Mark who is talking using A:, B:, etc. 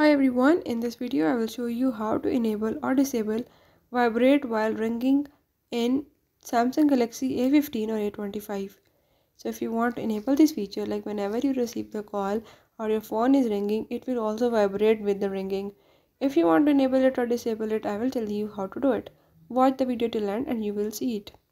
A: Hi everyone, in this video I will show you how to enable or disable Vibrate while ringing in Samsung Galaxy A15 or A25. So if you want to enable this feature, like whenever you receive the call or your phone is ringing, it will also vibrate with the ringing. If you want to enable it or disable it, I will tell you how to do it. Watch the video till end and you will see it.